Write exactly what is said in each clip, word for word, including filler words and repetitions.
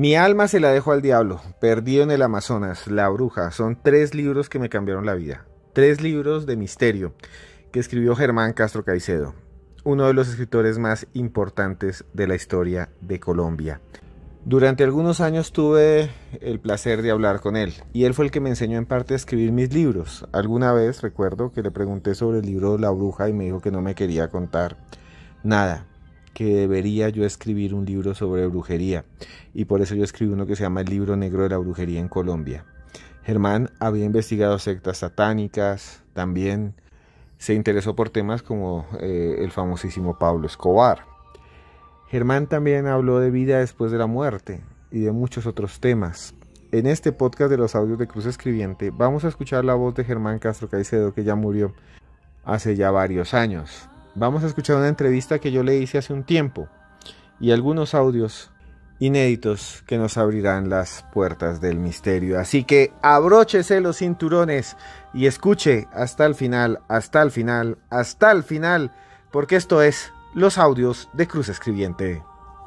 Mi alma se la dejo al diablo, Perdido en el Amazonas, La Bruja, son tres libros que me cambiaron la vida. Tres libros de misterio que escribió Germán Castro Caicedo, uno de los escritores más importantes de la historia de Colombia. Durante algunos años tuve el placer de hablar con él y él fue el que me enseñó en parte a escribir mis libros. Alguna vez recuerdo que le pregunté sobre el libro La Bruja y me dijo que no me quería contar nada, que debería yo escribir un libro sobre brujería, y por eso yo escribí uno que se llama El Libro Negro de la Brujería en Colombia. Germán había investigado sectas satánicas, también se interesó por temas como eh, el famosísimo Pablo Escobar. Germán también habló de vida después de la muerte y de muchos otros temas. En este podcast de los audios de Cruz Escribiente vamos a escuchar la voz de Germán Castro Caicedo, que ya murió hace ya varios años. Vamos a escuchar una entrevista que yo le hice hace un tiempo y algunos audios inéditos que nos abrirán las puertas del misterio. Así que abróchese los cinturones y escuche hasta el final, hasta el final, hasta el final, porque esto es los audios de Cruz Escribiente.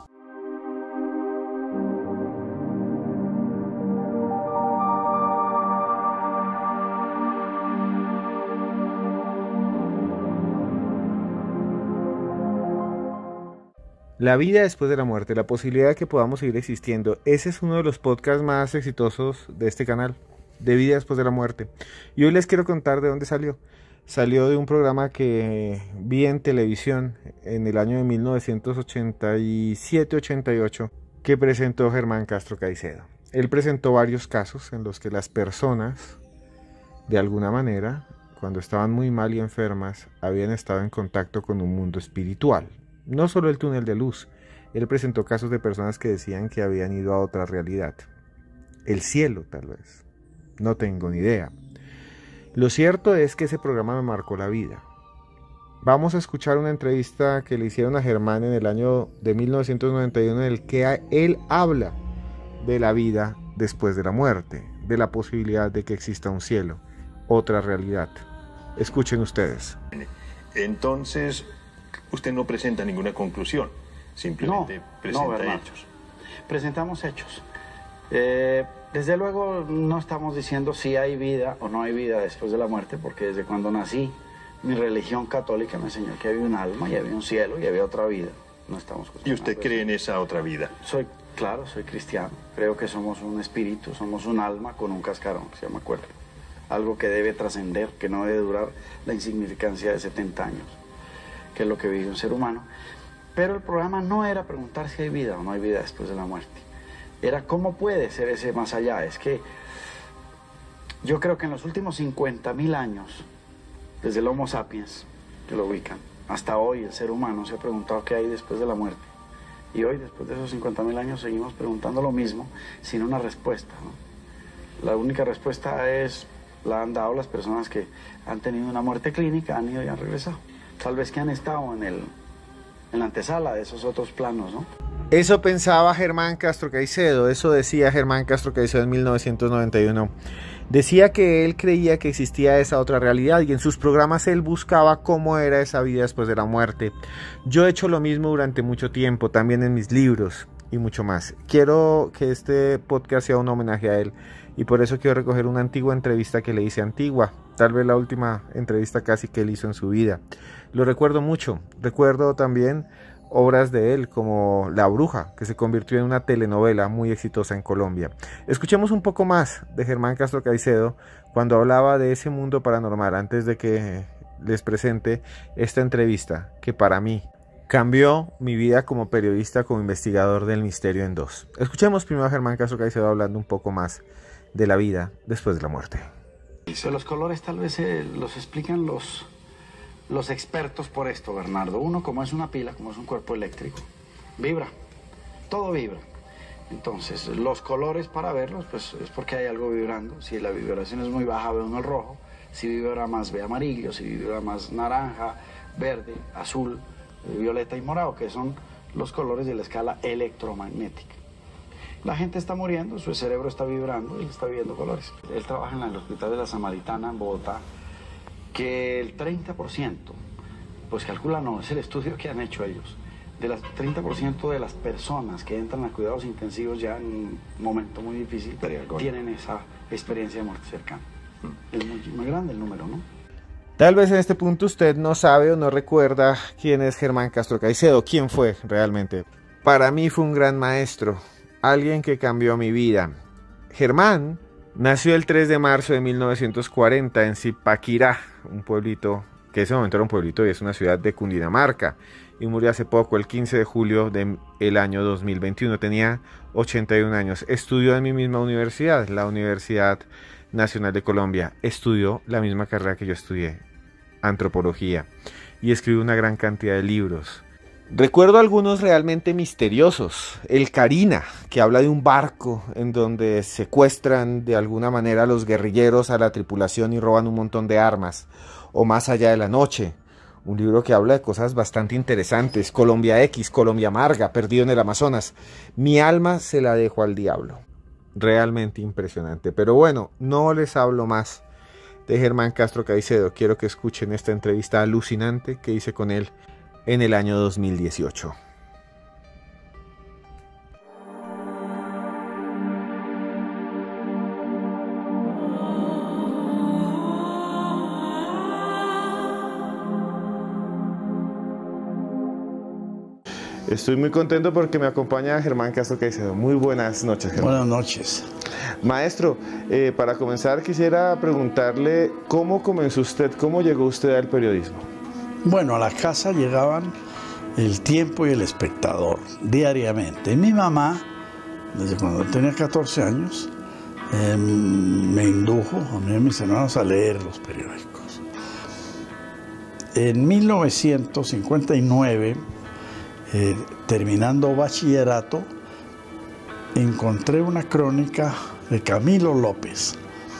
La vida después de la muerte, la posibilidad de que podamos seguir existiendo. Ese es uno de los podcasts más exitosos de este canal, de vida después de la muerte. Y hoy les quiero contar de dónde salió. Salió de un programa que vi en televisión en el año de mil novecientos ochenta y siete ochenta y ocho que presentó Germán Castro Caicedo. Él presentó varios casos en los que las personas, de alguna manera, cuando estaban muy mal y enfermas, habían estado en contacto con un mundo espiritual. No solo el túnel de luz, él presentó casos de personas que decían que habían ido a otra realidad. El cielo, tal vez. No tengo ni idea. Lo cierto es que ese programa me marcó la vida. Vamos a escuchar una entrevista que le hicieron a Germán en el año de mil novecientos noventa y uno en el que él habla de la vida después de la muerte, de la posibilidad de que exista un cielo, otra realidad. Escuchen ustedes. Entonces, usted no presenta ninguna conclusión, simplemente no, presenta no, hechos. Presentamos hechos. Eh, desde luego no estamos diciendo si hay vida o no hay vida después de la muerte, porque desde cuando nací, mi religión católica me enseñó que había un alma y había un cielo y había otra vida. No estamos ¿Y usted cree en esa otra vida? Soy, claro, soy cristiano. Creo que somos un espíritu, somos un alma con un cascarón que se llama cuerpo. Algo que debe trascender, que no debe durar la insignificancia de setenta años, que es lo que vive un ser humano. Pero el programa no era preguntar si hay vida o no hay vida después de la muerte. Era cómo puede ser ese más allá. Es que yo creo que en los últimos cincuenta mil años, desde el Homo sapiens, que lo ubican, hasta hoy el ser humano se ha preguntado qué hay después de la muerte. Y hoy, después de esos cincuenta mil años, seguimos preguntando lo mismo, sin una respuesta, ¿no? La única respuesta es, la han dado las personas que han tenido una muerte clínica, han ido y han regresado. Tal vez que han estado en, el, en la antesala de esos otros planos, ¿no? Eso pensaba Germán Castro Caicedo, eso decía Germán Castro Caicedo en mil novecientos noventa y uno. Decía que él creía que existía esa otra realidad y en sus programas él buscaba cómo era esa vida después de la muerte. Yo he hecho lo mismo durante mucho tiempo, también en mis libros y mucho más. Quiero que este podcast sea un homenaje a él y por eso quiero recoger una antigua entrevista que le hice antigua, tal vez la última entrevista casi que él hizo en su vida. Lo recuerdo mucho, recuerdo también obras de él como La Bruja, que se convirtió en una telenovela muy exitosa en Colombia. Escuchemos un poco más de Germán Castro Caicedo cuando hablaba de ese mundo paranormal antes de que les presente esta entrevista que para mí cambió mi vida como periodista, como investigador del misterio en dos. Escuchemos primero a Germán Castro Caicedo hablando un poco más de la vida después de la muerte. Pero los colores tal vez eh, los explican los... los expertos por esto, Bernardo. Uno, como es una pila, como es un cuerpo eléctrico, vibra, todo vibra. Entonces, los colores para verlos, pues es porque hay algo vibrando. Si la vibración es muy baja, ve uno el rojo. Si vibra más, ve amarillo. Si vibra más, naranja, verde, azul, violeta y morado, que son los colores de la escala electromagnética. La gente está muriendo, su cerebro está vibrando y está viendo colores. Él trabaja en el Hospital de la Samaritana en Bogotá, que el treinta por ciento, pues calcula, no, es el estudio que han hecho ellos, de las treinta por ciento de las personas que entran a cuidados intensivos ya en un momento muy difícil tienen esa experiencia de muerte cercana. Mm. Es muy, muy grande el número, ¿no? Tal vez en este punto usted no sabe o no recuerda quién es Germán Castro Caicedo, quién fue realmente. Para mí fue un gran maestro, alguien que cambió mi vida. Germán nació el tres de marzo de mil novecientos cuarenta en Zipaquirá, un pueblito que en ese momento era un pueblito y es una ciudad de Cundinamarca, y murió hace poco, el quince de julio del año dos mil veintiuno. Tenía ochenta y un años. Estudió en mi misma universidad, la Universidad Nacional de Colombia. Estudió la misma carrera que yo estudié, antropología, y escribió una gran cantidad de libros. Recuerdo algunos realmente misteriosos. El Carina, que habla de un barco en donde secuestran de alguna manera a los guerrilleros, a la tripulación, y roban un montón de armas. O Más allá de la noche, un libro que habla de cosas bastante interesantes. Colombia X, Colombia Amarga, Perdido en el Amazonas. Mi alma se la dejo al diablo. Realmente impresionante. Pero bueno, no les hablo más de Germán Castro Caicedo. Quiero que escuchen esta entrevista alucinante que hice con él en el año dos mil dieciocho. Estoy muy contento porque me acompaña Germán Castro Caicedo. Muy buenas noches, Germán. Buenas noches. Maestro, eh, para comenzar quisiera preguntarle cómo comenzó usted, cómo llegó usted al periodismo. Bueno, a la casa llegaban El Tiempo y El Espectador diariamente. Y mi mamá, desde cuando tenía catorce años, eh, me indujo a mí y a mis hermanos a leer los periódicos. En mil novecientos cincuenta y nueve, eh, terminando bachillerato, encontré una crónica de Camilo López.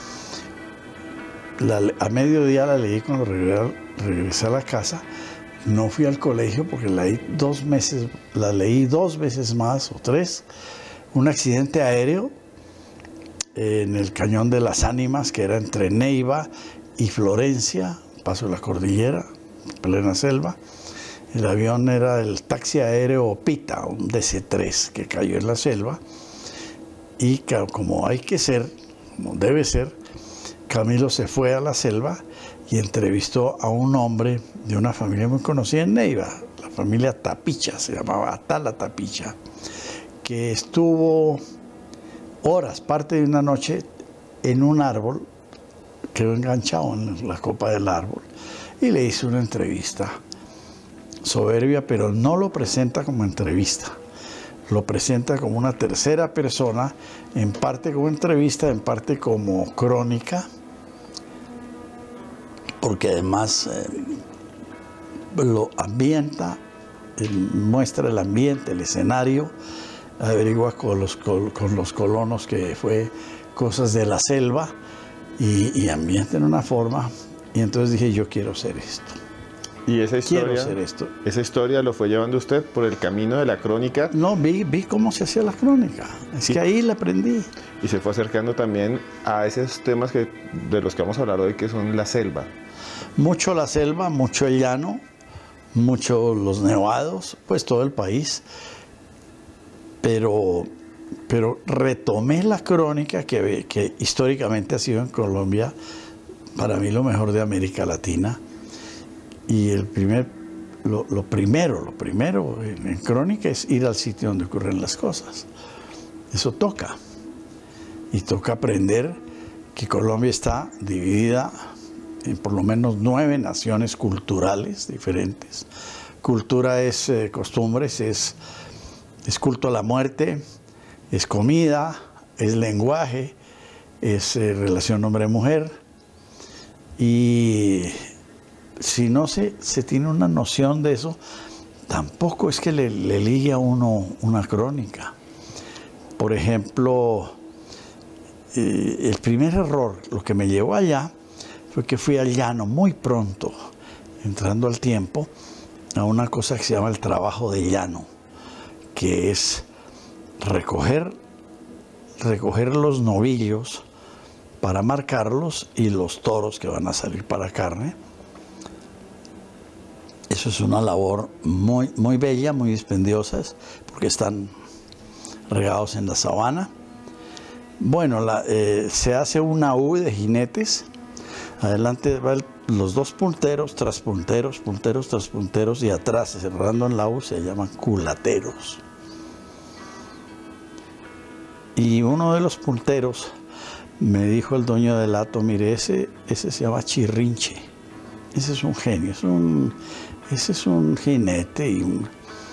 La, a mediodía la leí cuando regresé, regresé a la casa. No fui al colegio porque la leí dos meses, la leí dos veces más o tres. Un accidente aéreo en el Cañón de las Ánimas, que era entre Neiva y Florencia, paso de la cordillera, plena selva. El avión era el taxi aéreo Pita, un D C tres, que cayó en la selva. Y como hay que ser, como debe ser, Camilo se fue a la selva y entrevistó a un hombre de una familia muy conocida en Neiva, la familia Tapicha, se llamaba Atala Tapicha, que estuvo horas, parte de una noche, en un árbol, quedó enganchado en la copa del árbol, y le hizo una entrevista soberbia, pero no lo presenta como entrevista, lo presenta como una tercera persona, en parte como entrevista, en parte como crónica, porque además eh, lo ambienta, eh, muestra el ambiente, el escenario, averigua con los, con, con los colonos que fue cosas de la selva y, y ambienta en una forma, y entonces dije, yo quiero hacer esto. ¿Y esa historia, quiero hacer esto. esa historia lo fue llevando usted por el camino de la crónica? No, vi, vi cómo se hacía la crónica, es sí. que ahí la aprendí. Y se fue acercando también a esos temas que, de los que vamos a hablar hoy, que son la selva. Mucho la selva, mucho el llano, mucho los nevados, pues todo el país. Pero, pero retomé la crónica que, que históricamente ha sido en Colombia, para mí lo mejor de América Latina. Y el primer, lo, lo primero, lo primero en, en crónica es ir al sitio donde ocurren las cosas. Eso toca. Y toca aprender que Colombia está dividida en por lo menos nueve naciones culturales diferentes. Cultura es eh, costumbres, es, es culto a la muerte, es comida, es lenguaje, es eh, relación hombre-mujer. Y si no se, se tiene una noción de eso, tampoco es que le, le ligue a uno una crónica. Por ejemplo, eh, el primer error, lo que me llevó allá, fue que fui al llano muy pronto, entrando al tiempo, a una cosa que se llama el trabajo de llano, que es recoger, recoger los novillos para marcarlos y los toros que van a salir para carne. Eso Eso es una labor muy, muy bella, muy dispendiosa, porque están regados en la sabana. Bueno, la, eh, se hace una U de jinetes. Adelante van los dos punteros, tras punteros, punteros, tras punteros, y atrás, cerrando en la U, se llaman culateros. Y uno de los punteros me dijo el dueño del hato, mire, ese, ese se llama Chirrinche. Ese es un genio, es un, ese es un jinete. Y, un,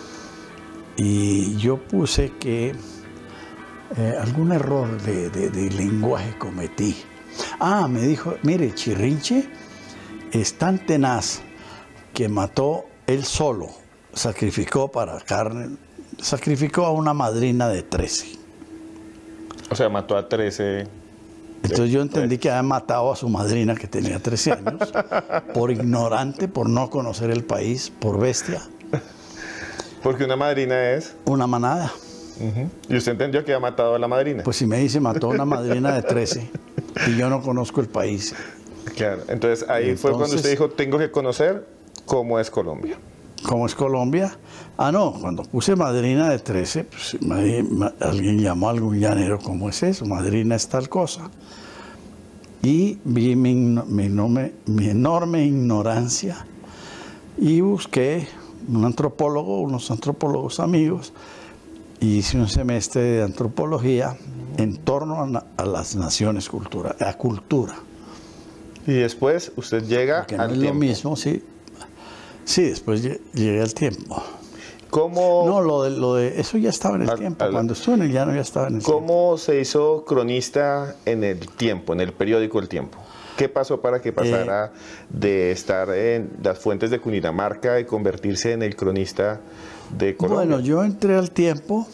y yo puse que eh, algún error de, de, de lenguaje cometí. Ah, me dijo, mire, Chirrinche es tan tenaz que mató él solo, sacrificó para carne, sacrificó a una madrina de trece. O sea, mató a trece. Entonces yo entendí que había matado a su madrina, que tenía trece años, por ignorante, por no conocer el país, por bestia. Porque una madrina es... Una manada. Uh-huh. ¿Y usted entendió que había matado a la madrina? Pues si me dice, mató a una madrina de trece y yo no conozco el país. Claro, entonces ahí entonces, fue cuando usted dijo, tengo que conocer cómo es Colombia. ¿Cómo es Colombia? Ah, no, cuando puse madrina de trece, pues, alguien llamó a algún llanero, ¿cómo es eso? Madrina es tal cosa. Y vi mi, mi, mi, mi enorme ignorancia y busqué un antropólogo, unos antropólogos amigos, y hice un semestre de antropología en torno a, a las naciones, cultura, a cultura. Y después usted llega Porque al no es tiempo. Lo mismo, sí. Sí, después llegué al tiempo. ¿Cómo? No, lo de, lo de eso ya estaba en el al, tiempo. Al, Cuando estuve en el llano ya estaba en el ¿Cómo tiempo. ¿Cómo se hizo cronista en el tiempo, en el periódico El Tiempo? ¿Qué pasó para que pasara eh, de estar en las fuentes de Cundinamarca y convertirse en el cronista de Colombia? Bueno, yo entré al Tiempo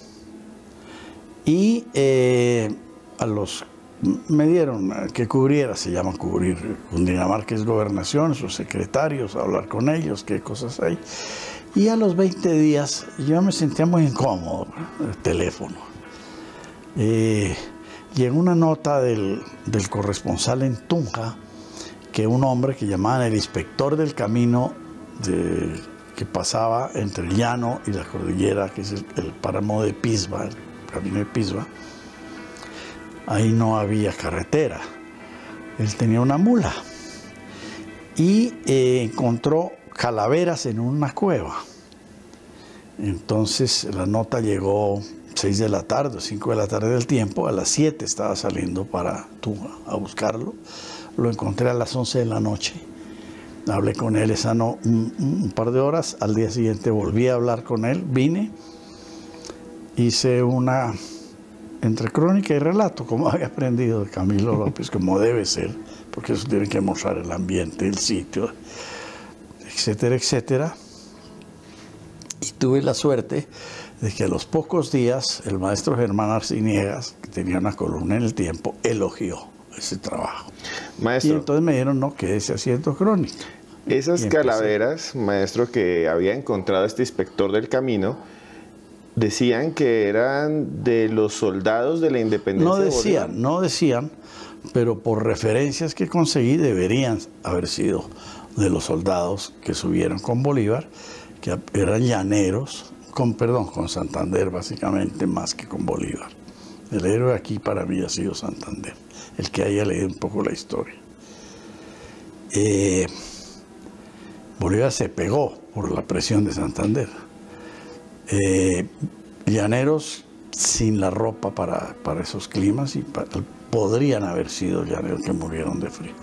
y eh, a los me dieron que cubriera, se llama cubrir Cundinamarca, es gobernación, sus secretarios, hablar con ellos, qué cosas hay. Y a los veinte días yo me sentía muy incómodo, el teléfono. Eh, llegó una nota del, del corresponsal en Tunja, que un hombre que llamaban el inspector del camino de, que pasaba entre el llano y la cordillera, que es el, el páramo de Pisba, el camino de Pisba. Ahí no había carretera. Él tenía una mula y eh, encontró calaveras en una cueva. Entonces la nota llegó seis de la tarde, cinco de la tarde del Tiempo. A las siete estaba saliendo para Tunja a buscarlo. Lo encontré a las once de la noche. Hablé con él esa no, un, un par de horas. Al día siguiente volví a hablar con él. Vine, hice una... entre crónica y relato, como había aprendido de Camilo López, como debe ser, porque eso tiene que mostrar el ambiente, el sitio, etcétera, etcétera. Y tuve la suerte de que a los pocos días el maestro Germán Arciniegas, que tenía una columna en El Tiempo, elogió ese trabajo. Maestro, y entonces me dijeron, no, quédese haciendo crónica. Esas calaveras, maestro, que había encontrado este inspector del camino, decían que eran de los soldados de la independencia. No decían, de no decían, pero por referencias que conseguí deberían haber sido de los soldados que subieron con Bolívar, que eran llaneros, con, perdón, con Santander básicamente, más que con Bolívar. El héroe aquí para mí ha sido Santander, el que haya leído un poco la historia. Eh, Bolívar se pegó por la presión de Santander. Eh, llaneros sin la ropa para, para esos climas y para, podrían haber sido llaneros que murieron de frío.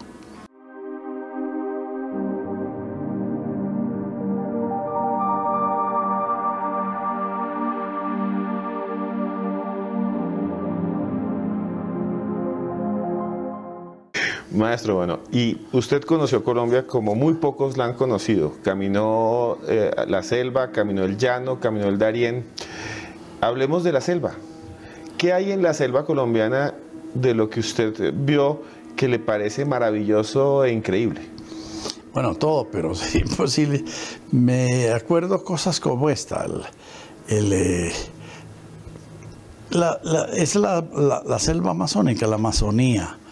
Maestro, bueno, y usted conoció Colombia como muy pocos la han conocido. Caminó eh, la selva, caminó el llano, caminó el Darién. Hablemos de la selva. ¿Qué hay en la selva colombiana de lo que usted vio que le parece maravilloso e increíble? Bueno, todo, pero es imposible. Me acuerdo cosas como esta. El, el, eh, la, la, es la, la, la selva amazónica, la Amazonía.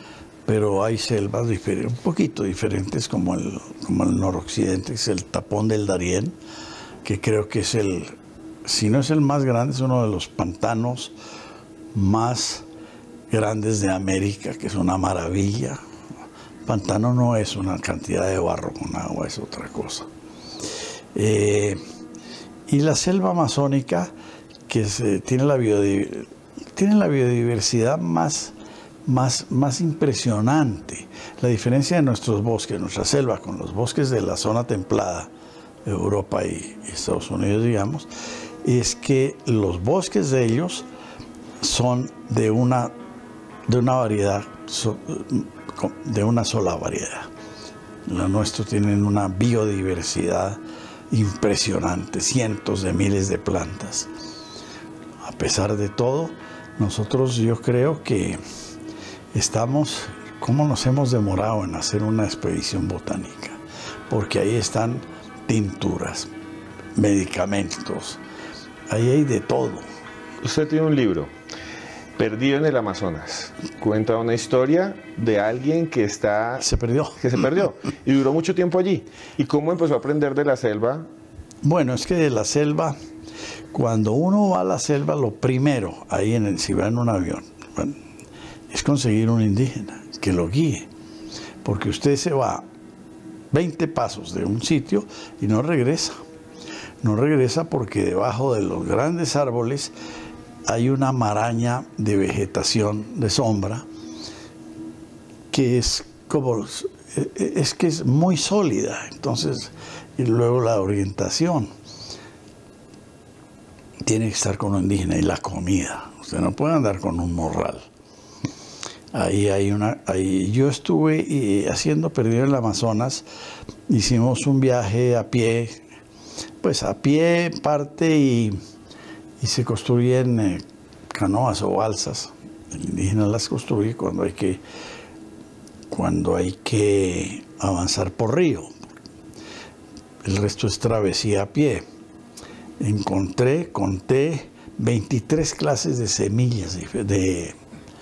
pero hay selvas un poquito diferentes, como el, como el noroccidente, que es el tapón del Darién, que creo que es el, si no es el más grande, es uno de los pantanos más grandes de América, que es una maravilla. Pantano no es una cantidad de barro con agua, es otra cosa. Eh, y la selva amazónica, que se, tiene, la biodiversidad, tiene la biodiversidad más, más, más impresionante. La diferencia de nuestros bosques, nuestra selva, con los bosques de la zona templada, Europa y Estados Unidos, digamos, es que los bosques de ellos son de una, de una variedad, de una sola variedad. Los nuestros tienen una biodiversidad impresionante, cientos de miles de plantas. A pesar de todo, nosotros yo creo que estamos, ¿cómo nos hemos demorado en hacer una expedición botánica? Porque ahí están tinturas, medicamentos, ahí hay de todo. Usted tiene un libro, Perdido en el Amazonas. Cuenta una historia de alguien que está... Se perdió. Que se perdió y duró mucho tiempo allí. ¿Y cómo empezó a aprender de la selva? Bueno, es que de la selva, cuando uno va a la selva, lo primero, ahí en el, si va en un avión, bueno, es conseguir un indígena que lo guíe. Porque usted se va veinte pasos de un sitio y no regresa. No regresa porque debajo de los grandes árboles hay una maraña de vegetación de sombra que es como es que es muy sólida. Entonces, y luego la orientación tiene que estar con un indígena, y la comida. Usted no puede andar con un morral. Ahí hay una, ahí yo estuve y, haciendo Perdido en el Amazonas. Hicimos un viaje a pie, pues a pie parte y y se construyen eh, canoas o balsas. El indígena las construye cuando hay que, cuando hay que avanzar por río. El resto es travesía a pie. Encontré, conté veintitrés clases de semillas, de,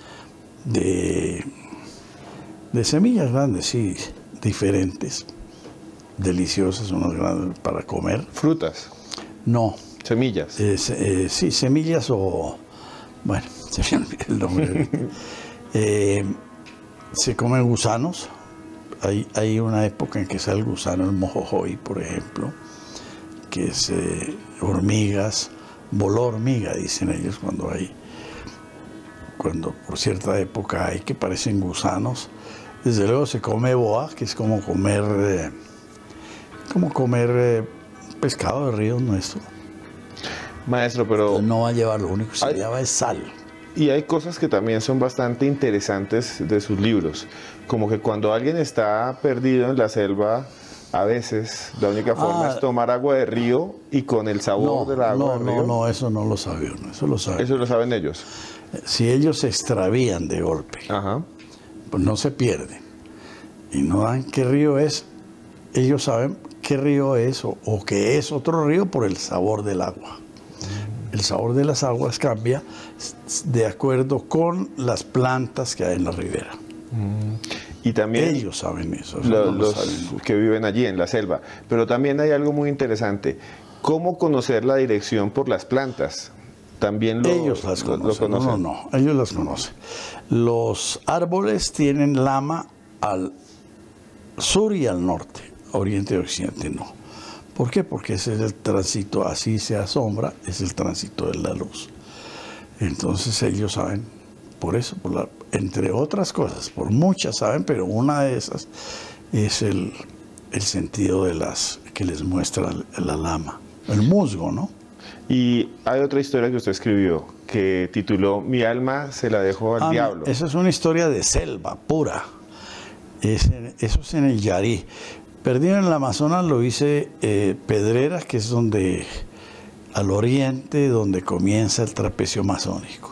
de, de semillas grandes, sí, diferentes, deliciosas, unas grandes para comer. ¿Frutas? No. ¿Semillas? Eh, eh, sí, semillas o... Bueno, se me olvidó el nombre. eh, se comen gusanos. Hay, hay una época en que sale el gusano, el mojojoy, por ejemplo, que es eh, hormigas, bolor hormiga, dicen ellos, cuando hay... Cuando por cierta época hay que parecen gusanos. Desde luego se come boa, que es como comer... Eh, como comer eh, pescado de río nuestro. Maestro, pero... No va a llevar, lo único que se hay, lleva es sal. Y hay cosas que también son bastante interesantes de sus libros, como que cuando alguien está perdido en la selva, a veces la única forma ah, es tomar agua de río y con el sabor no, del agua no, de río. No, no, eso no lo sabe uno, eso lo sabe. Eso lo saben ellos. Si ellos se extravían de golpe, ajá, pues no se pierden y no dan qué río es, ellos saben qué río es o, o que es otro río por el sabor del agua. El sabor de las aguas cambia de acuerdo con las plantas que hay en la ribera. Mm. Y también ellos saben eso. eso lo, no lo los saben. que viven allí en la selva. Pero también hay algo muy interesante. ¿Cómo conocer la dirección por las plantas? También lo, ellos las conocen. Lo conocen. No, no, no, ellos las conocen. Los árboles tienen lama al sur y al norte, oriente y occidente no. ¿Por qué? Porque ese es el tránsito, así sea sombra, es el tránsito de la luz. Entonces ellos saben, por eso, por la, entre otras cosas, por muchas saben, pero una de esas es el, el sentido de las que les muestra la lama, el musgo, ¿no? Y hay otra historia que usted escribió que tituló Mi alma se la dejó al ah, diablo. Esa es una historia de selva pura. Es en, eso es en el Yarí. Perdido en el Amazonas lo hice eh, Pedrera, que es donde, al oriente, donde comienza el trapecio amazónico.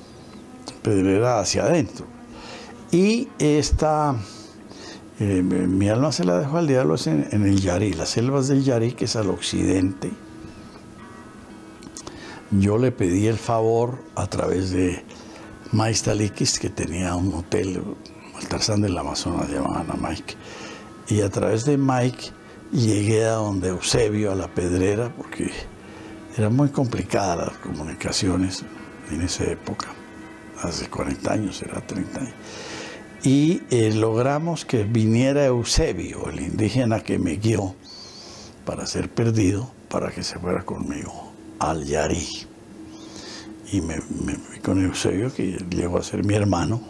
Pedrera hacia adentro. Y esta, eh, Mi alma se la dejó al diablo, es en, en el Yarí, las selvas del Yarí, que es al occidente. Yo le pedí el favor a través de Maistalikis, que tenía un hotel el Tarzán del Amazonas llamaban a Mike. Y a través de Mike llegué a donde Eusebio, a La Pedrera, porque eran muy complicadas las comunicaciones en esa época, hace cuarenta años, era treinta años. Y eh, logramos que viniera Eusebio, el indígena que me guió para ser perdido, para que se fuera conmigo al Yarí. Y me, me fui con Eusebio, que llegó a ser mi hermano,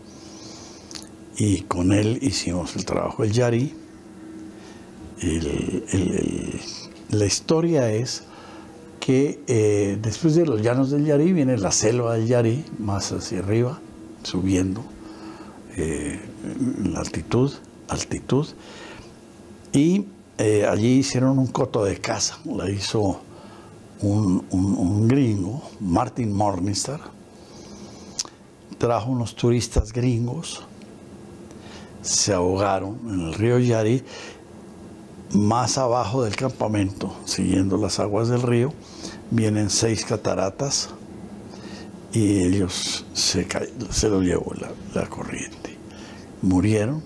y con él hicimos el trabajo del Yarí. El, el, el, la historia es que eh, después de los llanos del Yarí viene la selva del Yarí, más hacia arriba, subiendo eh, en la altitud, altitud, y eh, allí hicieron un coto de caza, la hizo un, un, un gringo, Martin Morningstar, trajo unos turistas gringos, se ahogaron en el río Yarí. Más abajo del campamento, siguiendo las aguas del río, vienen seis cataratas y ellos se, se lo llevó la, la corriente. Murieron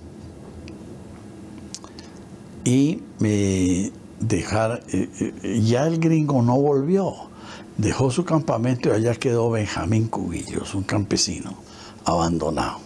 y me dejaron, eh, eh, ya el gringo no volvió, dejó su campamento y allá quedó Benjamín Cubillos, un campesino abandonado.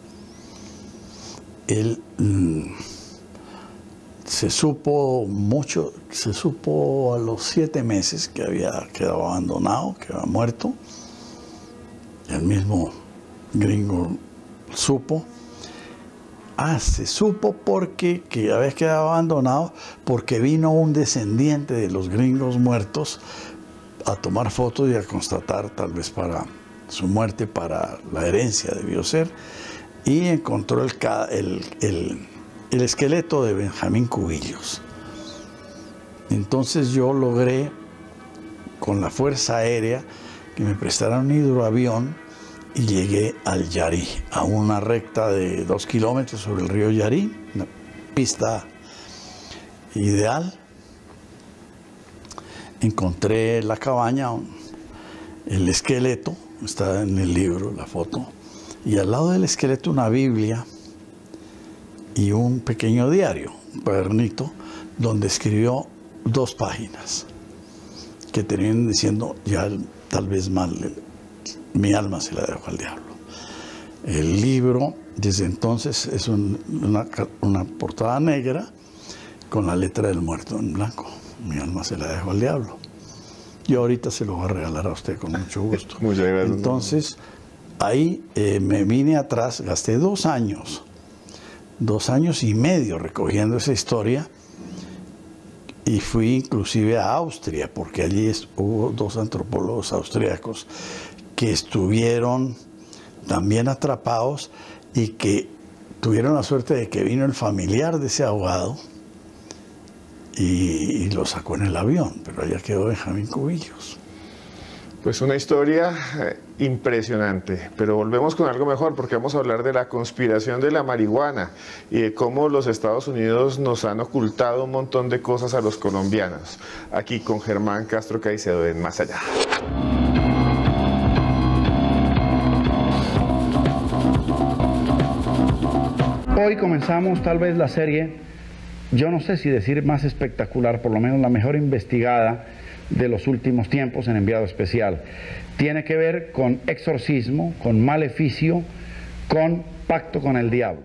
Él... Mmm, Se supo mucho, se supo a los siete meses que había quedado abandonado, que había muerto. El mismo gringo supo. Ah, se supo porque que había quedado abandonado porque vino un descendiente de los gringos muertos a tomar fotos y a constatar, tal vez para su muerte, para la herencia debió ser, y encontró el... el, el el esqueleto de Benjamín Cubillos. Entonces yo logré, con la Fuerza Aérea, que me prestaran un hidroavión y llegué al Yarí, a una recta de dos kilómetros sobre el río Yarí, una pista ideal. Encontré la cabaña, el esqueleto, está en el libro, la foto, y al lado del esqueleto una Biblia y un pequeño diario, un cuadernito, donde escribió dos páginas que terminan diciendo, ya tal vez mal, mi alma se la dejo al diablo. El libro, desde entonces, es un, una, una portada negra con la letra del muerto en blanco. Mi alma se la dejo al diablo. Yo ahorita se lo voy a regalar a usted con mucho gusto. Muchas gracias. Entonces, ahí eh, me vine atrás, gasté dos años, dos años y medio recogiendo esa historia, y fui inclusive a Austria, porque allí hubo dos antropólogos austriacos que estuvieron también atrapados y que tuvieron la suerte de que vino el familiar de ese ahogado y, y lo sacó en el avión, pero allá quedó Benjamín Cubillos. Pues una historia impresionante, pero volvemos con algo mejor porque vamos a hablar de la conspiración de la marihuana y de cómo los Estados Unidos nos han ocultado un montón de cosas a los colombianos. Aquí con Germán Castro Caicedo en Más Allá. Hoy comenzamos tal vez la serie, yo no sé si decir más espectacular, por lo menos la mejor investigada de los últimos tiempos en Enviado Especial. Tiene que ver con exorcismo, con maleficio, con pacto con el diablo.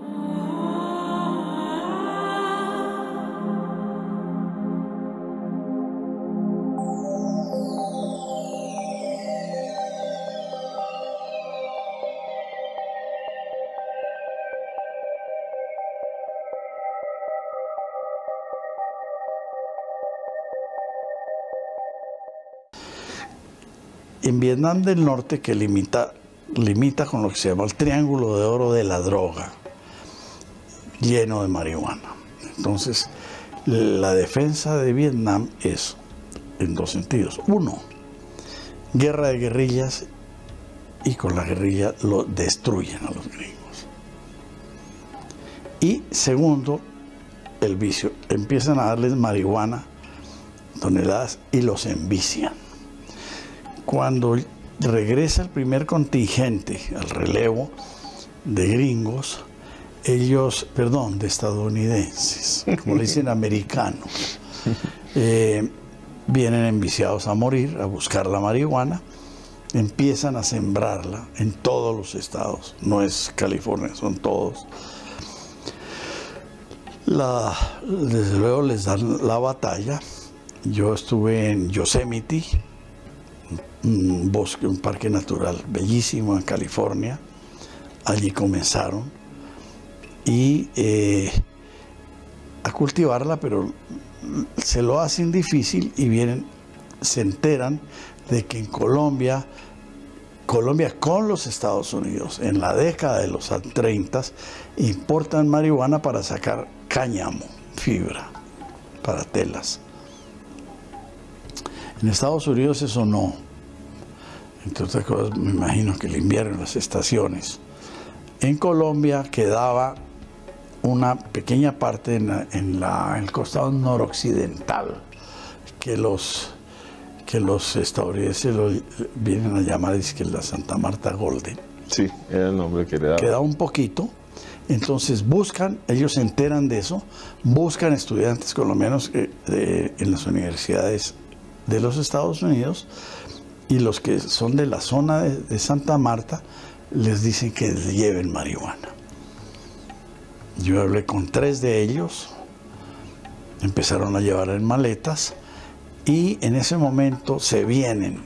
En Vietnam del Norte, que limita, limita con lo que se llama el Triángulo de Oro de la droga, lleno de marihuana. Entonces, la defensa de Vietnam es en dos sentidos. Uno, guerra de guerrillas, y con la guerrilla lo destruyen a los gringos. Y segundo, el vicio. Empiezan a darles marihuana, toneladas, y los envician. Cuando regresa el primer contingente al relevo, de gringos, ellos, perdón, de estadounidenses, como le dicen americanos, eh, vienen enviciados a morir, a buscar la marihuana, empiezan a sembrarla en todos los estados, no es California, son todos. La, desde luego les dan la batalla. Yo estuve en Yosemite, un bosque, un parque natural bellísimo en California. Allí comenzaron y eh, a cultivarla, pero se lo hacen difícil y vienen, se enteran de que en Colombia, Colombia con los Estados Unidos, en la década de los treinta, importan marihuana para sacar cáñamo, fibra, para telas. En Estados Unidos eso no. Entre otras cosas, me imagino que le enviaron las estaciones. En Colombia quedaba una pequeña parte en, la, en, la, en el costado noroccidental que los, que los estadounidenses lo vienen a llamar, es que la Santa Marta Golden. Sí, era el nombre que le daba. Queda un poquito. Entonces buscan, ellos se enteran de eso, buscan estudiantes colombianos eh, de, en las universidades de los Estados Unidos, y los que son de la zona de, de Santa Marta les dicen que lleven marihuana. Yo hablé con tres de ellos, empezaron a llevar en maletas, y en ese momento se vienen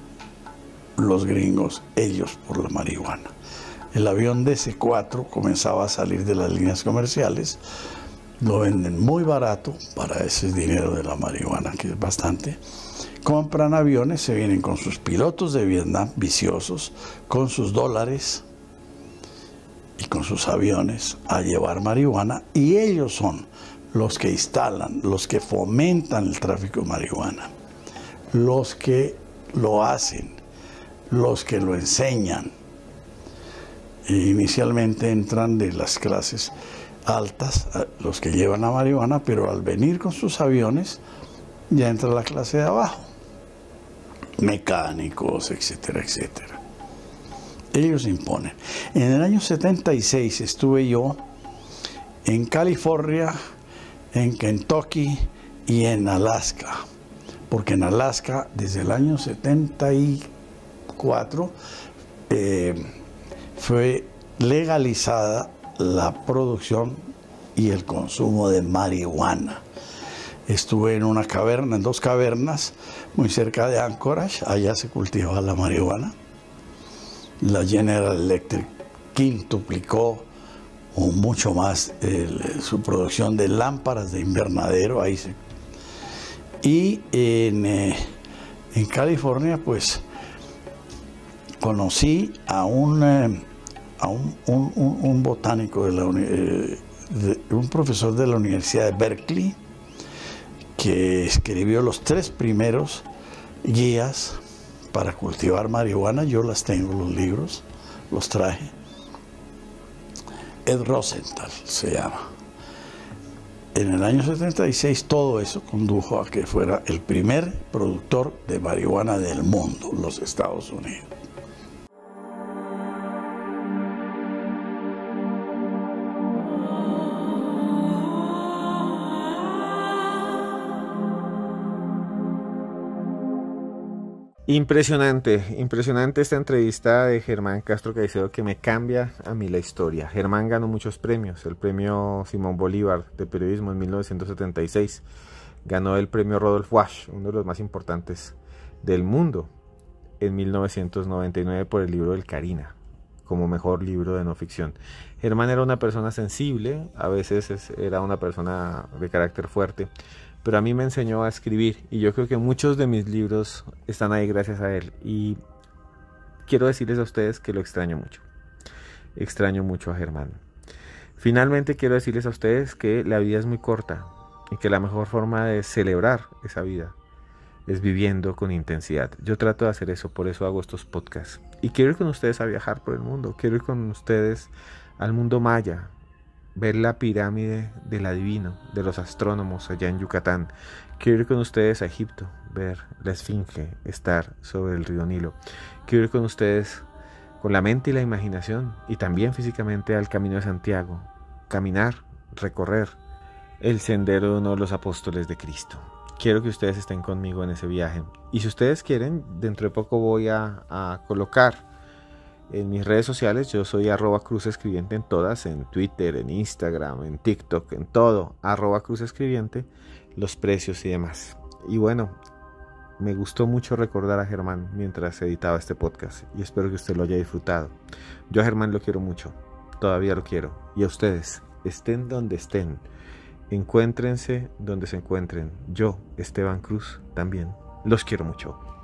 los gringos, ellos por la marihuana. El avión D C cuatro comenzaba a salir de las líneas comerciales, lo venden muy barato para ese dinero de la marihuana, que es bastante. Compran aviones, se vienen con sus pilotos de Vietnam viciosos, con sus dólares y con sus aviones a llevar marihuana, y ellos son los que instalan, los que fomentan el tráfico de marihuana, los que lo hacen, los que lo enseñan. E inicialmente entran de las clases altas, los que llevan la marihuana, pero al venir con sus aviones ya entra la clase de abajo, mecánicos, etcétera, etcétera. Ellos imponen. En el año setenta y seis estuve yo en California, en Kentucky y en Alaska, porque en Alaska desde el año setenta y cuatro eh, fue legalizada la producción y el consumo de marihuana. Estuve en una caverna, en dos cavernas, muy cerca de Anchorage, allá se cultivaba la marihuana. La General Electric quintuplicó o mucho más el, su producción de lámparas de invernadero, ahí se... Y en, eh, en California, pues, conocí a un, eh, a un, un, un, un botánico, de la, eh, de, un profesor de la Universidad de Berkeley, que escribió los tres primeros guías para cultivar marihuana. Yo las tengo, los libros, los traje. Ed Rosenthal se llama. En el año setenta y seis todo eso condujo a que fuera el primer productor de marihuana del mundo, los Estados Unidos. Impresionante, impresionante esta entrevista de Germán Castro Caicedo, que me cambia a mí la historia. Germán ganó muchos premios, el premio Simón Bolívar de periodismo en mil novecientos setenta y seis, ganó el premio Rodolphe Wash, uno de los más importantes del mundo, en mil novecientos noventa y nueve por el libro del Carina, como mejor libro de no ficción. Germán era una persona sensible, a veces es, era una persona de carácter fuerte, pero a mí me enseñó a escribir, y yo creo que muchos de mis libros están ahí gracias a él. Y quiero decirles a ustedes que lo extraño mucho. Extraño mucho a Germán. Finalmente quiero decirles a ustedes que la vida es muy corta y que la mejor forma de celebrar esa vida es viviendo con intensidad. Yo trato de hacer eso, por eso hago estos podcasts. Y quiero ir con ustedes a viajar por el mundo. Quiero ir con ustedes al mundo maya, ver la pirámide del adivino, de los astrónomos allá en Yucatán. Quiero ir con ustedes a Egipto, ver la esfinge, estar sobre el río Nilo. Quiero ir con ustedes con la mente y la imaginación, y también físicamente al Camino de Santiago, caminar, recorrer el sendero de uno de los apóstoles de Cristo. Quiero que ustedes estén conmigo en ese viaje, y si ustedes quieren, dentro de poco voy a, a colocar en mis redes sociales. Yo soy arroba Cruz Escribiente en todas, en Twitter, en Instagram, en TikTok, en todo, arroba Cruz Escribiente, los precios y demás. Y bueno, me gustó mucho recordar a Germán mientras editaba este podcast, y espero que usted lo haya disfrutado. Yo a Germán lo quiero mucho, todavía lo quiero, y a ustedes, estén donde estén, encuéntrense donde se encuentren. Yo, Esteban Cruz, también los quiero mucho.